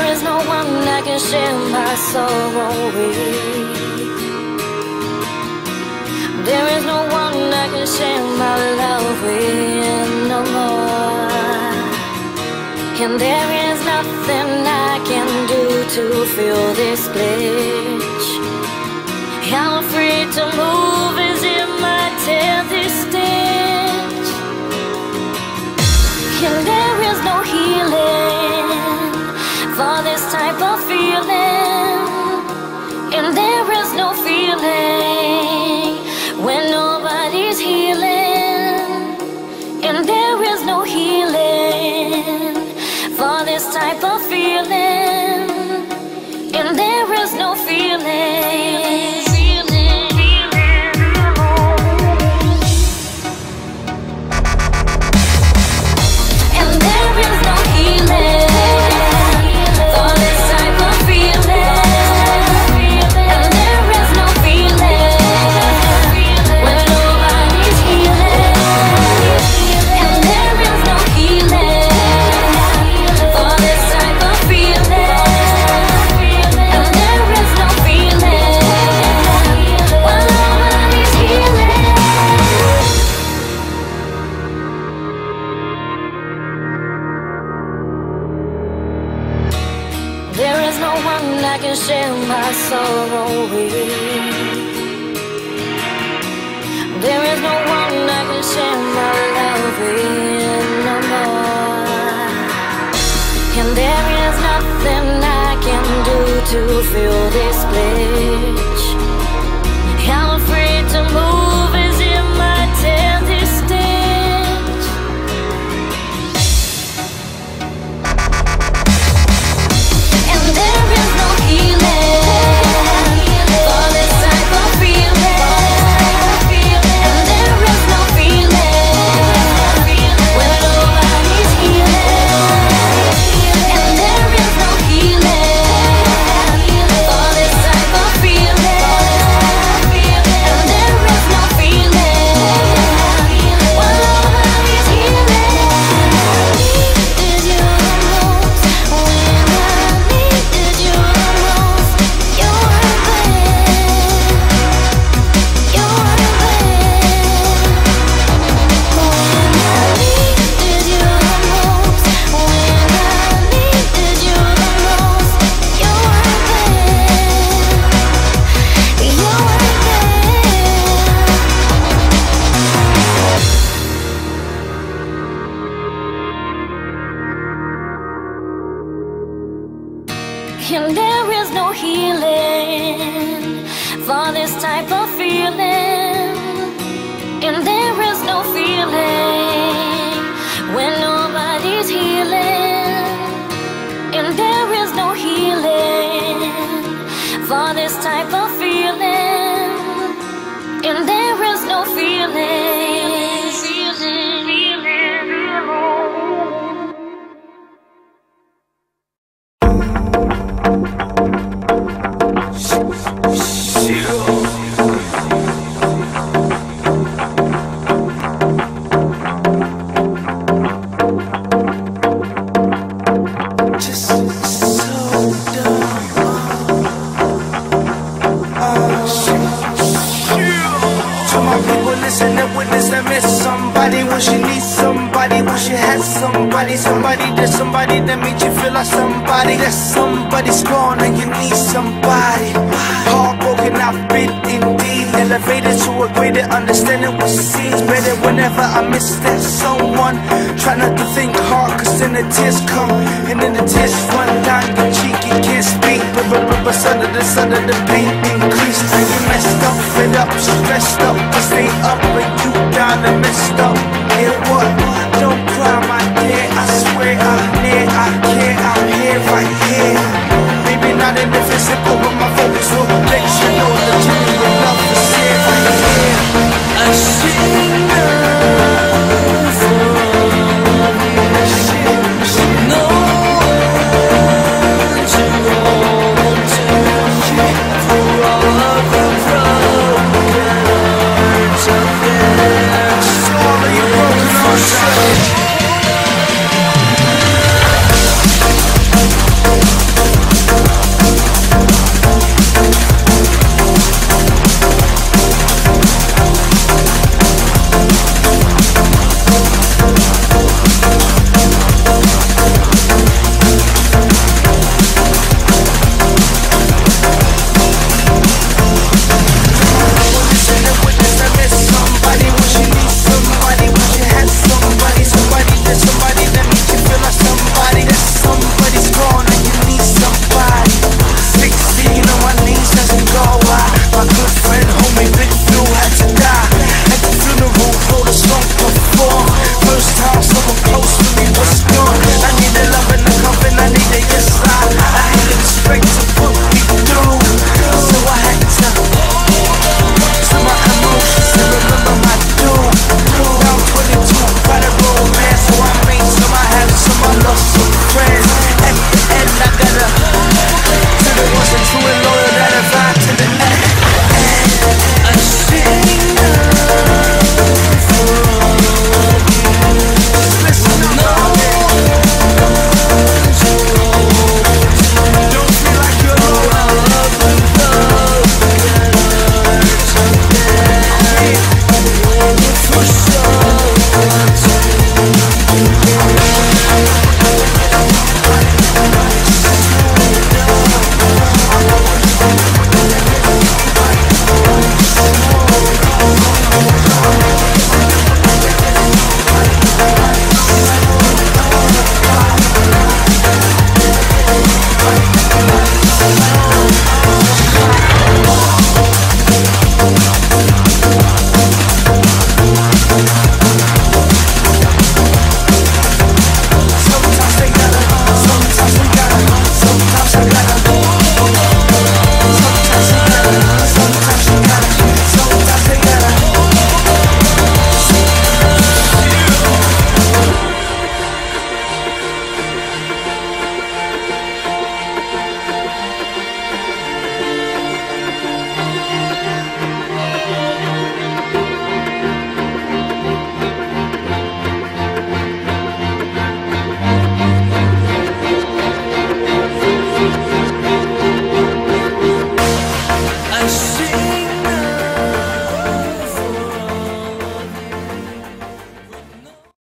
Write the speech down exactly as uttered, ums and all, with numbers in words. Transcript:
is no one I can share my sorrow with. There is no one I can share my love with no more. And there is nothing I can do to fill this glitch. I'm free to move as if my tear this stitch. And there is no healing for this type of feeling. And there is no feeling when nobody's healing. And there is no healing for this type of feeling. And there is no feeling. There is no one I can share my sorrow with. There is no one I can share my love with no more. And there is nothing I can do to fill this glitch. I'm free to move as if my tear this stitch. And there is no healing for this type of feeling. And there is no feeling when nobody's healing. And there is no healing for this type of feeling. And there is no feeling when nobody's healing. Needed you most when I needed you most. You weren't there. You weren't there. When I needed you most. When I needed you the most. You weren't there. You weren't there. And there is no healing for this type of feeling. And there is no feeling when nobody's healing. And there is no healing for this type of feeling. And there is no feeling. Just so dumb. To my people, listen and witness and miss somebody. Wish you need somebody, wish you had somebody. Somebody, there's somebody that made you feel like somebody. That somebody's gone and you need somebody. Heartbroken, I've been indeed. Elevated to a greater understanding what seems better whenever I miss that someone. Try not to think hard, cause then the tears come. And then the tears run down your cheek, you can't speak. But, but, but, but under the sun of the pain increased. Now you messed up, fed up, stressed up. To stay up when you down and messed up. Hear what? Don't cry, my dear. I swear I'm near, I care, I'm here, right here. Maybe not in the physical, but my